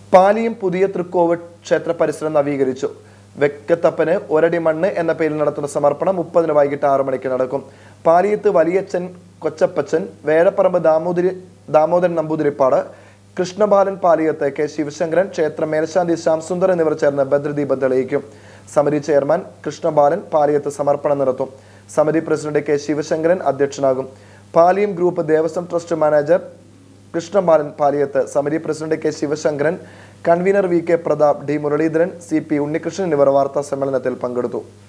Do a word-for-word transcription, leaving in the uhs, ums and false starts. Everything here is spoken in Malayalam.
പാലിയും പുതിയ തൃക്കോവിഡ് ക്ഷേത്ര പരിസരം നവീകരിച്ചു. വെക്കത്തപ്പന് ഒരടി മണ്ണ് എന്ന പേരിൽ നടത്തുന്ന സമർപ്പണം മുപ്പതിന് വൈകിട്ട് ആറു മണിക്ക് നടക്കും. പാലിയത്ത് വലിയച്ഛൻ കൊച്ചപ്പച്ചൻ, വേഴപ്പറമ്പ് ദാമോദരി ദാമോദരൻ നമ്പൂതിരിപ്പാട്, കൃഷ്ണബാലൻ പാലിയത്ത്, കെ ശിവശങ്കരൻ, ക്ഷേത്ര മേൽശാന്തി ശ്യാംസുന്ദർ എന്നിവർ ചേർന്ന് ഭദ്രദീപം തെളിയിക്കും. സമിതി ചെയർമാൻ കൃഷ്ണബാലൻ പാലിയത്ത് സമർപ്പണം നടത്തും. സമിതി പ്രസിഡന്റ് കെ ശിവശങ്കരൻ അധ്യക്ഷനാകും. Paliyam group Devaswom trust manager Krishnabalan Paliyath, സമിതി president K Sivasankaran, convener V K Prathap, D Muraleedharan, C P Unnikrishnan എന്നിവർ വാർത്താ സമ്മേളനത്തിൽ പങ്കെടുത്തു.